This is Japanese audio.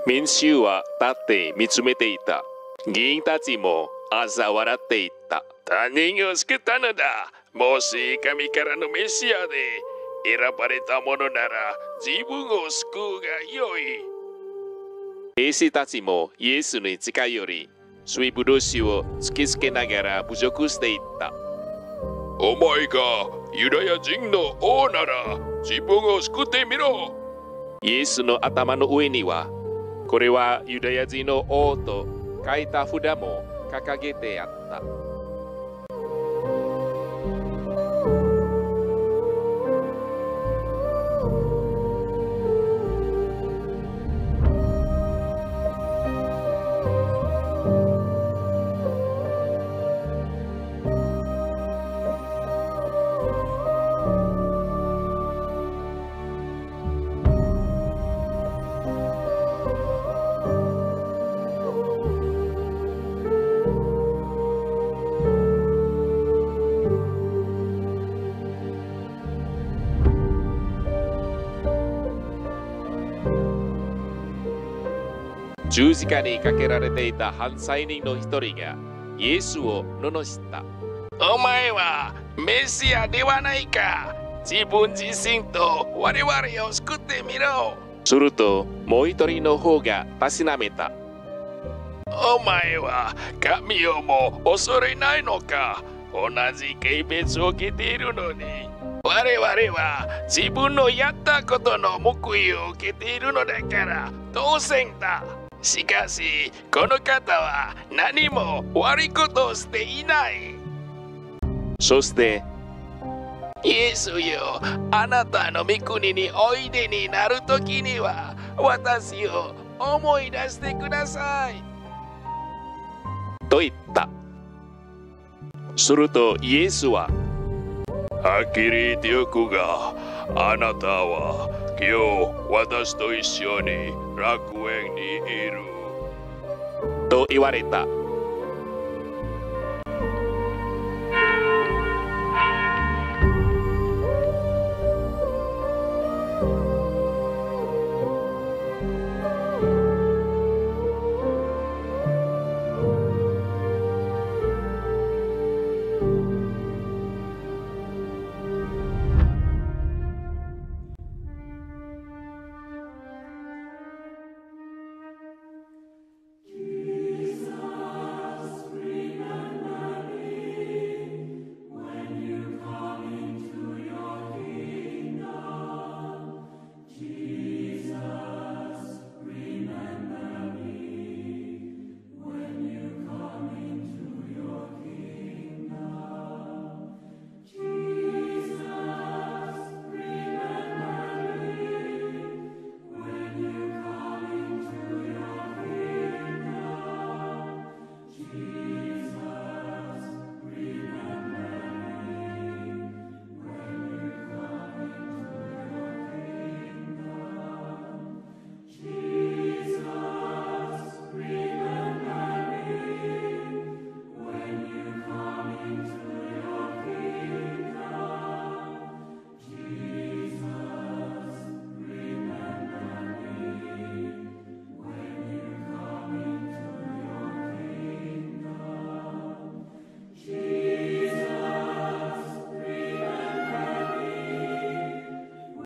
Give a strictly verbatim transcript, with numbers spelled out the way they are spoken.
民衆は立って見つめていた。議員たちも嘲笑っていた。他人を救ったのだ。もし神からのメシアで選ばれたものなら自分を救うがよい。兵士たちもイエスに近寄り、水ぶどう酒を突きつけながら侮辱していった。お前がユダヤ人の王なら自分を救ってみろ。イエスの頭の上には、これはユダヤ人の王と書いた札も掲げてあった。十字架にかけられていた犯罪人の一人がイエスを罵った。お前はメシアではないか。自分自身と我々を救ってみろ。するともう一人の方がたしなめた。お前は神をも恐れないのか。同じ軽蔑を受けているのに。我々は自分のやったことの報いを受けているのだから当然だ。しかしこの方は何も悪いことをしていない。そしてイエスよ、あなたの御国においでになるときには私を思い出してくださいと言った。するとイエスは、はっきり言っておくが、あなたは今日私と一緒に楽園にいると言われた。